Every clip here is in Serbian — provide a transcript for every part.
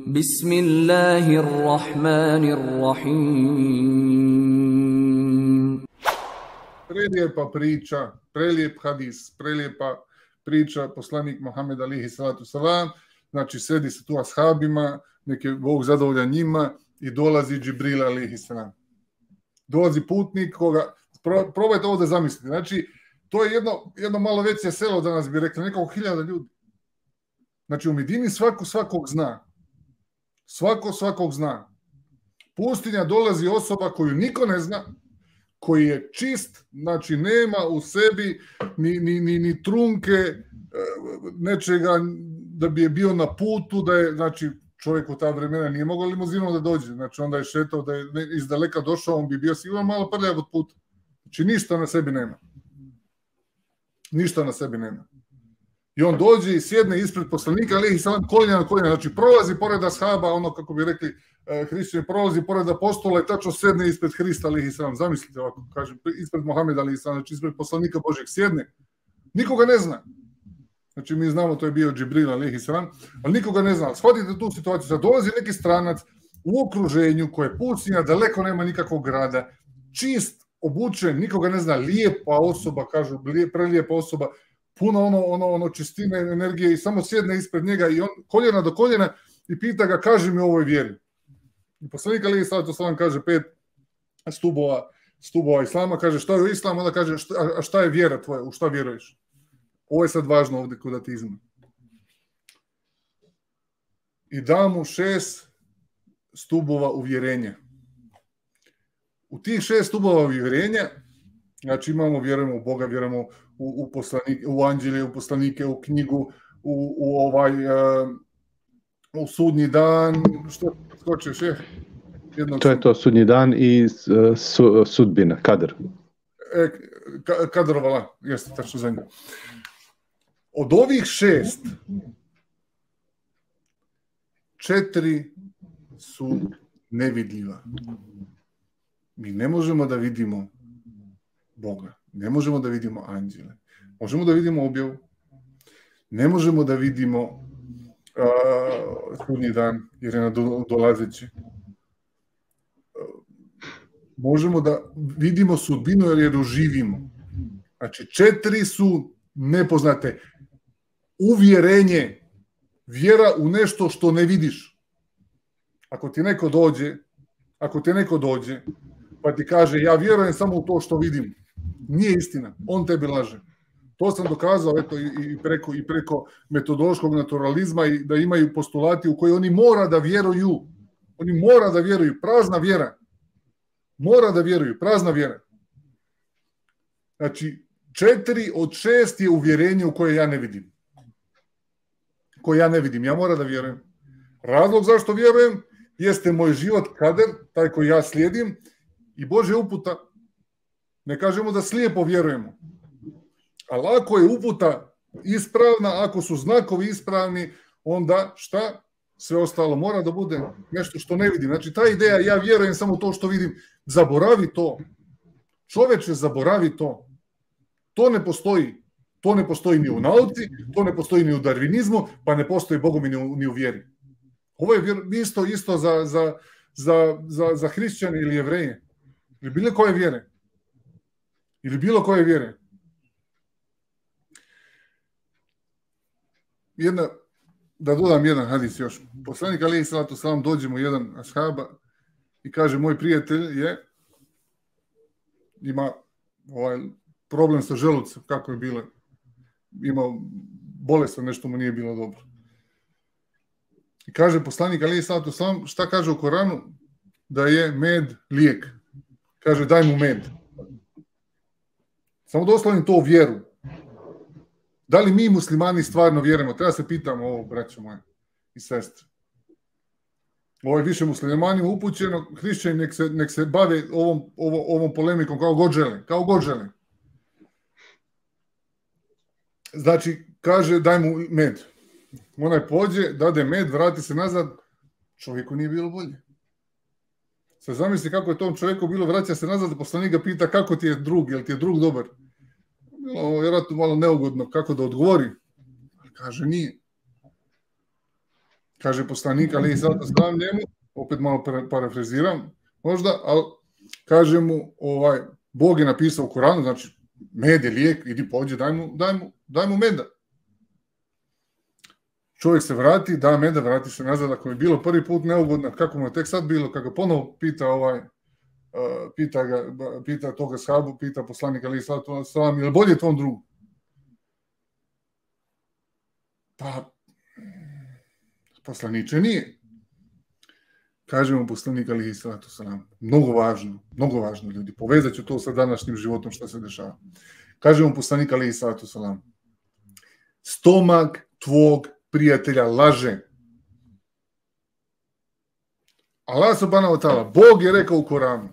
Bismillahirrahmanirrahim. Prelijepa priča, prelijep hadis, prelijepa priča, poslanik Muhammed alihi salatu salam, znači sedi se tu ashabima, nek je Bog zadovoljan njima i dolazi Džibril alihi salam. Dolazi putnik koga, probajte ovo da zamislite, znači to je jedno malo veće selo danas bi rekli, nekako 1000 ljudi. Znači u Medini svakog zna. Svakog zna. Pustinja dolazi osoba koju niko ne zna, koji je čist, znači nema u sebi ni trunke nečega da bi je bio na putu, da je, znači čovjek u ta vremena nije mogao limuzinom da dođe, znači onda je šetao, da je iz daleka došao, on bi bio sigurno malo prljav od puta. Znači ništa na sebi nema. Ništa na sebi nema. I on dođe i sjedne ispred poslanika, alihi salam, koljena na koljena, znači prolazi pored ashaba, ono kako bi rekli hrišćani, prolazi pored apostola i tačno sedne ispred Hrista, alihi salam, zamislite ovako, kažem, ispred Muhameda, alihi salam, znači ispred poslanika Božeg sjedne, nikoga ne zna. Znači mi znamo, to je bio Džibril, alihi salam, ali nikoga ne zna. Shvatite tu situaciju, sad dolazi neki stranac u okruženju koje je pustinja, daleko nema nikakvog grada, čist, obučen, nikoga ne zna, lijepa osoba, kažu, prelijepa osoba, puno ono čistine, energije i samo sjedne ispred njega i on koljena do koljena i pita ga, kaži mi o ovoj vjeri. I poslanik alihi salatu salam kaže 5 stubova islama, kaže šta je islam, onda kaže a šta je vjera tvoja, u šta vjeruješ? Ovo je sad važno ovdje kod atizma. I da mu 6 stubova uvjerenja. U tih 6 stubova uvjerenja, znači vjerujemo u Boga, vjerujemo u poslanike, u anđelje, u poslanike, u knjigu, u sudnji dan, što skočiš, je? To je to, sudnji dan i sudbina, kadr. Kadrovala, jeste, tačno za nju. Od ovih 6, 4 su nevidljiva. Mi ne možemo da vidimo Boga, ne možemo da vidimo anđele, možemo da vidimo objavu, ne možemo da vidimo sudnji dan jer je nadolazeći. Možemo da vidimo sudbinu jer je doživimo. Znači 4 su nepoznate. Uvjerenje, vjera u nešto što ne vidiš. Ako ti neko dođe pa ti kaže ja vjerujem samo u to što vidim, nije istina, on tebi laže. To sam dokazao eto, i preko metodološkog naturalizma i da imaju postulati u koji oni mora da vjeruju. Oni mora da vjeruju, prazna vjera. Mora da vjeruju, prazna vjera. Znači, 4 od 6 je uvjerenje u koje ja ne vidim. Koje ja ne vidim, ja moram da vjerujem. Razlog zašto vjerujem jeste moj život kader, taj koji ja slijedim, i Božja uputa. Ne kažemo da slijepo vjerujemo. Ali ako je uputa ispravna, ako su znakovi ispravni, onda šta? Sve ostalo mora da bude nešto što ne vidim. Znači ta ideja, ja vjerujem samo to što vidim, zaboravi to. Čoveče, zaboravi to. To ne postoji. To ne postoji ni u nauci, to ne postoji ni u darvinizmu, pa ne postoji Bogom ni u vjeri. Ovo je isto za hrišćane ili jevreje. Ili bilo koje vjere. Da dodam jedan hadis još. Poslanik alihi salatu salam dođe mu jedan ashaba i kaže moj prijatelj ima problem sa želucem, kako je bilo. Imao bolestan, nešto mu nije bilo dobro. I kaže poslanik alihi salatu salam, šta kaže u Koranu? Da je med lijek. Kaže daj mu med. Samo da oslovim to u vjeru. Da li mi muslimani stvarno vjerujemo? Treba se pitamo ovo, braćo moje i sestre. Ovo je više muslimanima upućeno, hrišćani nek se bave ovom polemikom kao god žele. Znači, kaže daj mu med. Onaj pođe, dade med, vrati se nazad, čovjeku nije bilo bolje. Sad zamisli kako je tom čovjeku bilo, vraća se nazad, poslanik ga pita kako ti je drug, je li ti je drug dobar? Bilo vjerojatno malo neugodno kako da odgovori. Kaže nije. Kaže poslanik, ali i sad znam njemu, opet malo parafraziram možda, ali kaže mu, Bog je napisao u Koranu, znači med je lijek, idi pođi, daj mu meda. Čovjek se vrati, da meda, vrati se nazad, ako je bilo prvi put neugodno, kako mu je tek sad bilo, kako ponovo pita toga sahabu, pita poslanika ali salatu selam, je li bolje tvom drugu? Pa, poslaniče nije. Kaže mu poslanik ali salatu selam, mnogo važno ljudi, povezat ću to sa današnjim životom što se dešava. Kaže mu poslanik ali salatu selam, stomak tvog prijatelja laže. Allah subhanahu wa ta'ala, Bog je rekao u Koranu,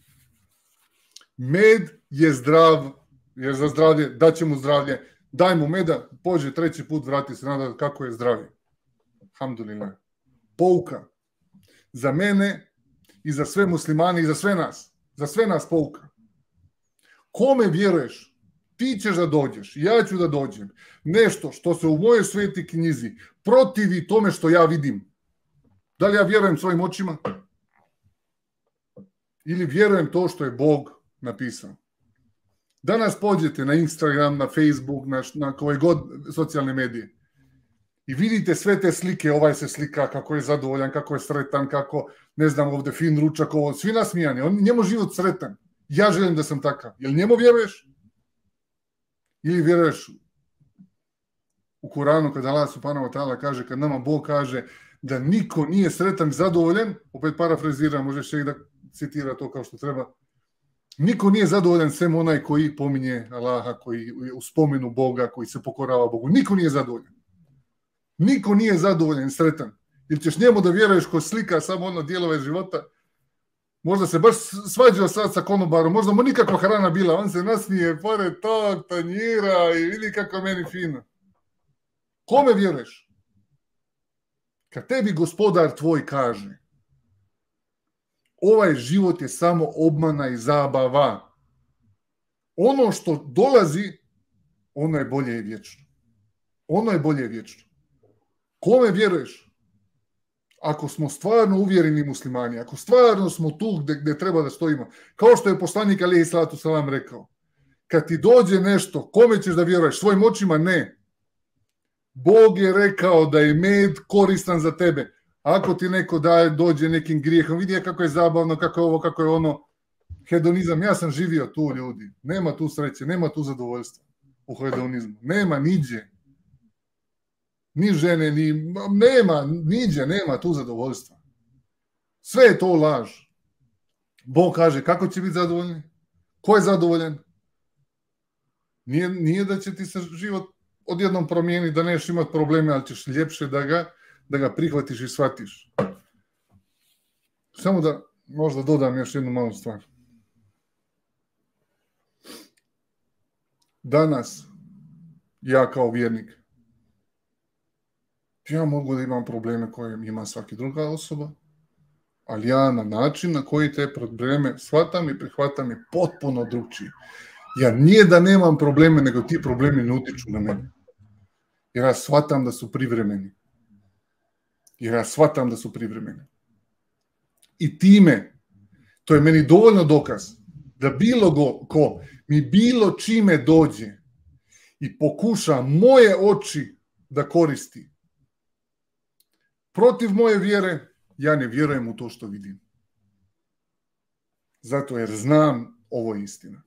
med je zdrav, je za zdravlje, daće mu zdravlje, daj mu meda, pođe treći put, vrati se nadal kako je zdravlje. Alhamdulillah. Pouka. Za mene i za sve muslimane i za sve nas pouka. Kome vjeruješ? Ti ćeš da dođeš, ja ću da dođem. Nešto što se u mojoj sveti knjizi protivi tome što ja vidim. Da li ja vjerujem svojim očima? Ili vjerujem to što je Bog napisao? Danas pođete na Instagram, na Facebook, na koje god socijalne medije i vidite sve te slike, ovaj se slika kako je zadovoljan, kako je sretan, kako, ne znam, ovdje fin ručak, ovo, svi nasmijani, njemu život sretan. Ja želim da sam takav. Jel njemu vjeruješ? Ili vjeruješ u Kuranu kada Allah subhanahu wa ta'ala kaže, kad nama Bog kaže da niko nije sretan i zadovoljan, opet parafraziram, može šejh da citira to kao što treba, niko nije zadovoljan sem onaj koji pominje Allaha, koji je u spomenu Boga, koji se pokorava Bogu. Niko nije zadovoljan. Niko nije zadovoljan i sretan. Ili ćeš njemu da vjeruješ ko slika samo ono dijelove života, možda se baš svađao sad sa konobarom, možda mu nikakva hrana bila, on se nasmije pored tog tanjira i vidi kako meni fino. Kome vjeruješ? Kad tebi gospodar tvoj kaže, ovaj život je samo obmana i zabava. Ono što dolazi, ono je bolje i vječno. Ono je bolje i vječno. Kome vjeruješ? Ako smo stvarno uvjereni muslimani, ako stvarno smo tu gdje treba da stojimo, kao što je poslanik alejhi salatu selam rekao, kad ti dođe nešto, kome ćeš da vjeruješ? Svojim očima? Ne. Bog je rekao da je med koristan za tebe. Ako ti neko dođe nekim grijehom, vidi kako je zabavno, kako je ovo, kako je ono, hedonizam, ja sam živio tu, ljudi. Nema tu sreće, nema tu zadovoljstva u hedonizmu. Nema niđe. Ni žene, nema tu zadovoljstva. Sve je to laž. Bog kaže kako će biti zadovoljni? Ko je zadovoljan? Nije da će ti se život odjednom promijeniti, da neš imati probleme, ali ćeš ljepše da ga prihvatiš i shvatiš. Samo da možda dodam još jednu malu stvar. Danas, ja kao vjernik, ja mogu da imam probleme koje ima svaki druga osoba, ali ja na način na koji te probleme shvatam i prihvatam je potpuno drugčiji. Ja nije da nemam probleme, nego ti problemi ne utiču na mene. Jer ja shvatam da su privremeni. I time, to je meni dovoljno dokaz, da bilo ko mi bilo čime dođe i pokuša moje oči da koristi protiv moje vjere, ja ne vjerujem u to što vidim. Zato jer znam ovo je istina.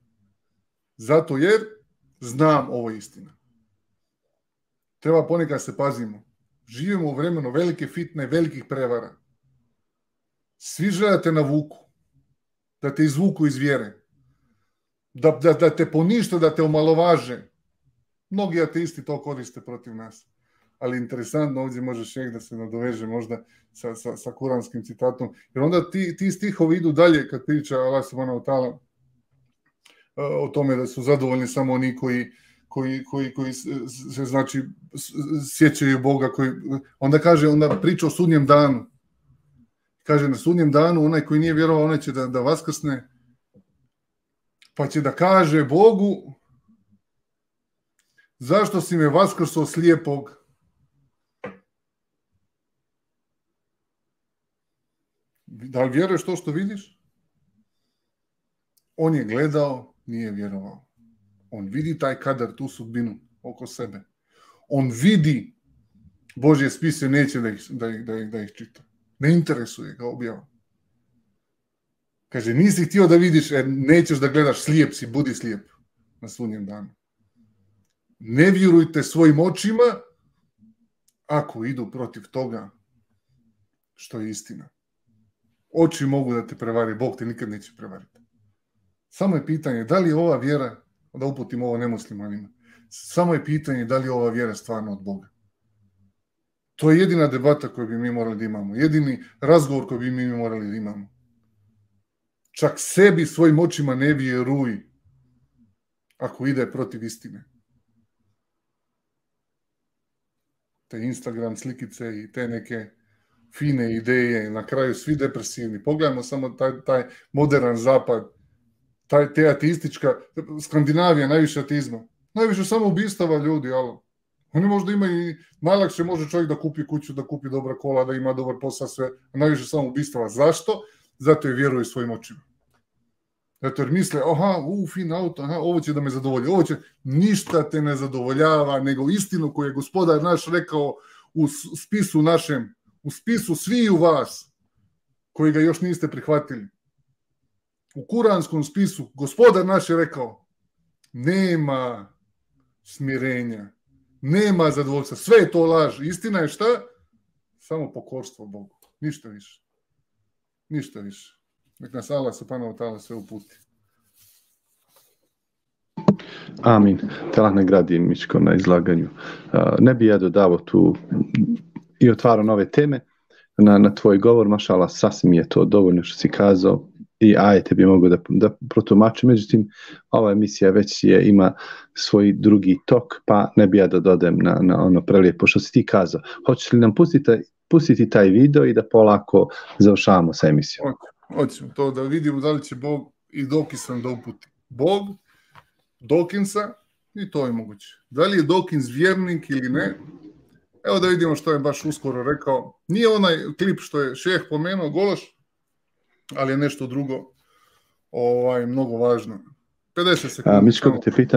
Treba ponekad se pazimo. Živimo u vremenu velike fitne, velikih prevara. Svi žele te navuku, da te izvuku iz vjere, da te ponište, da te omalovaže. Mnogi ateisti to koriste protiv nas. Ali interesantno, ovdje može šejh da se nadoveže možda sa kuranskim citatom, jer onda ti stihovi idu dalje kad priča Allah subhanahu wa ta'ala o tome da su zadovoljni samo oni koji se znači sjećaju Boga, onda priča o sudnjem danu. Kaže, na sudnjem danu onaj koji nije vjerovao, onaj će da vaskrsne, pa će da kaže Bogu, zašto si me vaskrsao slijepog? Da li vjeruješ to što vidiš? On je gledao, nije vjerovao. On vidi taj kadar, tu sudbinu oko sebe. On vidi Božje spise, neće da ih čita. Ne interesuje ga objava. Kaže, nisi htio da vidiš, nećeš da gledaš, slijep si, budi slijep na sudnjem danu. Ne vjerujte svojim očima ako idu protiv toga što je istina. Oči mogu da te prevari, Bog te nikad neće prevariti. Samo je pitanje da li je ova vjera, da uputim ovo nemuslimanima, samo je pitanje da li je ova vjera stvarno od Boga. To je jedina debata koju bi mi morali da imamo, jedini razgovor koji bi mi morali da imamo. Čak sebi svojim očima ne vjeruj ako ide protiv istine. Te Instagram slikice i te neke fine ideje, na kraju svi depresivni. Pogledajmo samo taj modern zapad, te ateistička, Skandinavija, najviše ateizma. Najviše samo ubistava ljudi, alo. Oni možda imaju, najlakše može čovjek da kupi kuću, da kupi dobra kola, da ima dobar posao, sve, a najviše samo ubistava. Zašto? Zato je vjeruju svojim očima. Zato jer misle, fin auto, ovo će da me zadovolji, ovo će, ništa te ne zadovoljava, nego istinu koju je gospodar naš rekao u spisu našem, u spisu sviju vas, koji ga još niste prihvatili. U kuranskom spisu, gospodar naš je rekao, nema smirenja, nema zadovoljstva, sve je to laž. Istina je šta? Samo pokorstvo Bogu. Ništa više. Ništa više. Nek nas Allah subhanahu wa ta'ala sve uputi. Amin. Telah nagradi Mičko na izlaganju. Ne bi ja dodao tu i otvarao nove teme na tvoj govor. Mašala, sasvim je to dovoljno što si kazao i ajete bi mogu da protumaču. Međutim, ova emisija već ima svoj drugi tok, pa ne bi ja da dodam na ono prelijepo što si ti kazao. Hoćeš li nam pustiti taj video i da polako završavamo sa emisijom? Hoćemo to da vidimo da li će Bog i Dawkinsa da uputi. Bog, Dawkinsa, i to je moguće. Da li je Dawkins vjernik ili ne? Evo da vidimo što je baš uskoro rekao. Nije onaj klip što je šejh pomenuo, Gološ, ali je nešto drugo mnogo važno. 50 sekundi. Mičko,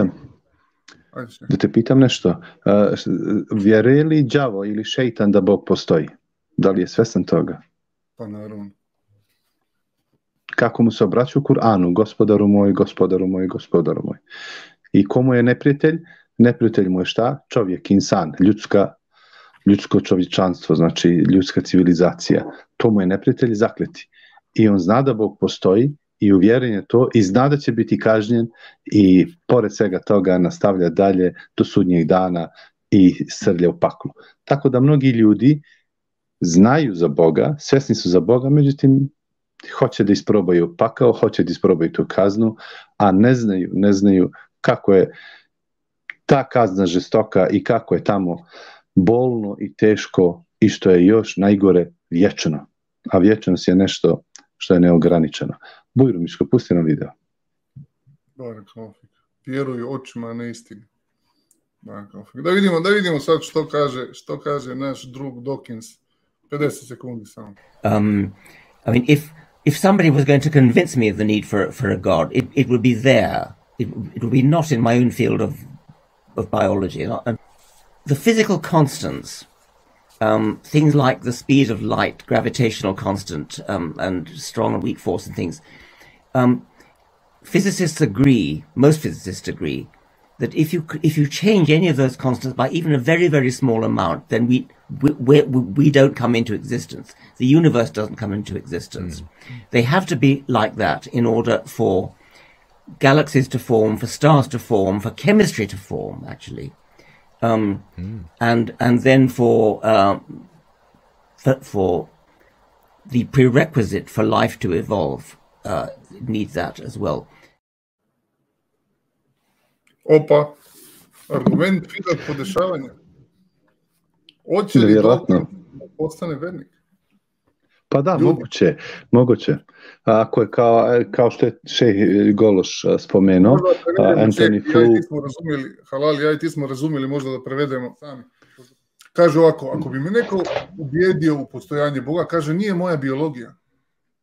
da te pitam nešto. Vjeruje li đavo ili šejtan da Bog postoji? Da li je svjestan toga? Pa naravno. Kako mu se obraća u Kur'anu? Gospodaru moj, gospodaru moj, gospodaru moj. I komu je neprijatelj? Neprijatelj mu je šta? Čovjek, insan, ljudsko čovječanstvo, znači ljudska civilizacija. To mu je neprijatelj zakleti. I on zna da Bog postoji i uvjeren je to i zna da će biti kažnjen i pored svega toga nastavlja dalje do sudnjeg dana i srlja u paklu. Tako da mnogi ljudi znaju za Boga, svjesni su za Boga, međutim hoće da isprobaju pakao, hoće da isprobaju tu kaznu, a ne znaju kako je ta kazna žestoka i kako je tamo bolno i teško i što je još najgore vječno. A vječnost je nešto što je neograničeno. Bujro, Miško, pusti nam video. Vjeruju očima, a ne istini. Da vidimo sad što kaže naš drug Dawkins. 50 sekundi samo. I mean, if somebody was going to convince me of the need for a God, it would be there. It would be not in my own field of biology. The physical constants, things like the speed of light, gravitational constant, and strong and weak force and things. Physicists agree, most physicists agree, that if you change any of those constants by even a very, very small amount, then we don't come into existence. The universe doesn't come into existence. They have to be like that in order for galaxies to form, for stars to form, for chemistry to form, actually. And then for the prerequisite for life to evolve, it needs that as well. Opa, argument filat podešavanja. Hoće li Dawkins postane vernik? Pa da, moguće. Ako je kao što je šejh Gološ spomenuo, Anthony Flew... ti smo razumjeli, možda da prevedemo sami. Kaže ovako, ako bi me neko ubijedio u postojanje Boga, kaže, nije moja biologija.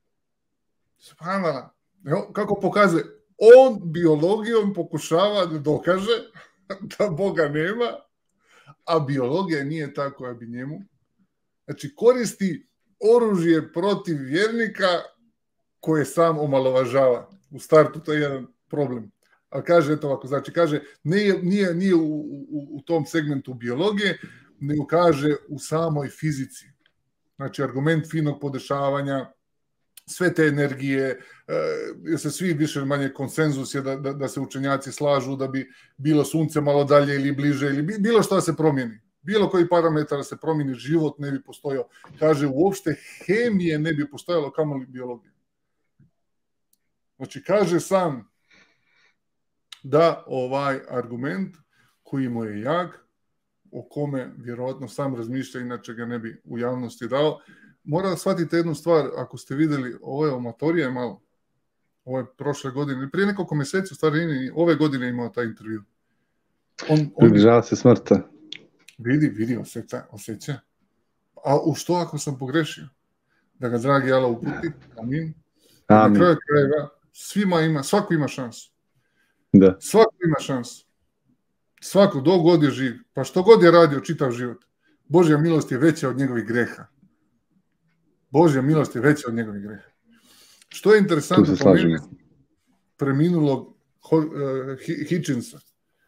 Subhanallah. Evo, kako pokazuje, on biologijom pokušava da dokaže da Boga nema, a biologija nije ta koja bi njemu. Znači, koristi oružje protiv vjernika koje sam omalovažava. U startu to je jedan problem. Ali kaže, eto ovako, znači kaže, nije u tom segmentu biologije, nego kaže u samoj fizici. Znači, argument finog podešavanja, sve te energije, jer se svi više manje konsenzus je da se učenjaci slažu da bi bilo sunce malo dalje ili bliže, ili bilo što da se promijeni. Bilo koji parametar da se promijeni, život ne bi postojao. Kaže, uopšte hemije ne bi postojalo, kamoli biologije. Znači, kaže sam da ovaj argument koji mu je jak, o kome vjerojatno sam razmišlja, inače ga ne bi u javnosti dao, mora da shvatite jednu stvar, ako ste vidjeli, ovo je amatorija malo, ovo je prošle godine, prije nekoliko mjeseci, u stvari ove godine imao taj intervju. Približava se smrta. Vidi, osjeća. A u što ako sam pogrešio? Da ga dragi Allah uputi, amin. Na kraju krajeva, svako ima šansu. Da. Svako ima šansu. Svako, dok god je živ. Pa što god je radio čitav život. Božja milost je veća od njegovih greha. Božja milost je veća od njegovih greha. Što je interesantno pomenuti preminulog Hitchinsa.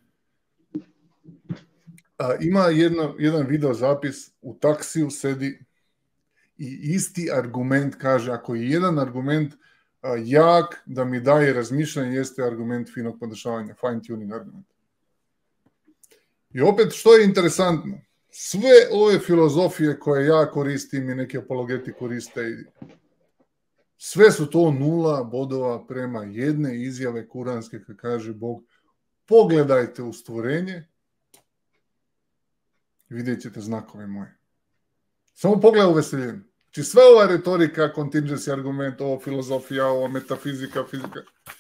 Ima jedan video zapis, u taksiju sedi i isti argument kaže, ako je jedan argument jak da mi daje razmišljanje, jeste argument finog podešavanja, fine tuning argument. I opet, što je interesantno, sve ove filozofije koje ja koristim i neki apologeti koriste, sve su to 0 bodova prema jedne izjave kuranske kad kaže Bog, pogledajte u stvorenje i vidjet ćete znakove moje. Samo pogledaj u veseljenju. Znači sve ova retorika, contingency argument, ovo filozofija, ovo metafizika, fizika,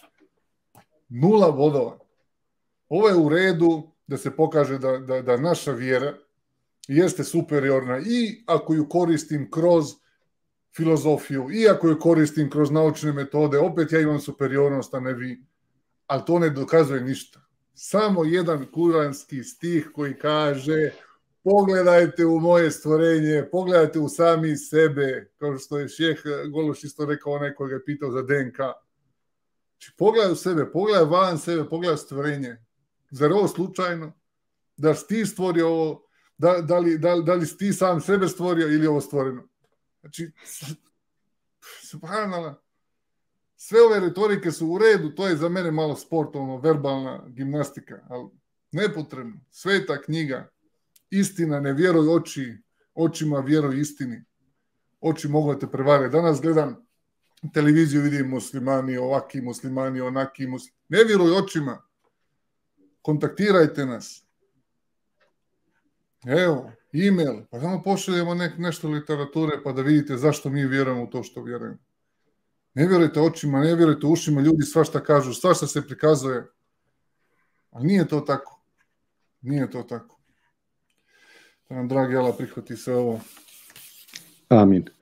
0 bodova. Ovo je u redu da se pokaže da naša vjera jeste superiorna i ako ju koristim kroz filozofiju, i ako ju koristim kroz naučne metode, opet ja imam superiornost, a ne vi. Ali to ne dokazuje ništa. Samo jedan kuranski stih koji kaže pogledajte u moje stvorenje, pogledajte u sami sebe, kao što je šejh Gološ isto rekao, onaj koji ga je pitao za DNK. Znači, pogledaj u sebe, pogledaj van sebe, pogledaj stvorenje. Zar ovo slučajno? Da si ti stvorio ovo? Da li si ti sam sebe stvorio ili ovo stvoreno? Znači, subhanallah, sve ove retorike su u redu, to je za mene malo sport, verbalna gimnastika, ali nepotrebno. Sveta knjiga, istina, ne vjeruj očima, vjeruj istini. Oči mogu da te prevare. Danas gledam televiziju, vidim muslimani, ovaki muslimani, onaki muslimani. Ne vjeruj očima. Kontaktirajte nas. Evo, e-mail, pa samo pošaljemo nešto literature pa da vidite zašto mi vjerujemo u to što vjerujemo. Ne vjerujte očima, ne vjerujte ušima, ljudi svašta kažu, svašta se prikazuje. Ali nije to tako. Nije to tako. Da nam dragi Allah prihvati sve ovo. Amin.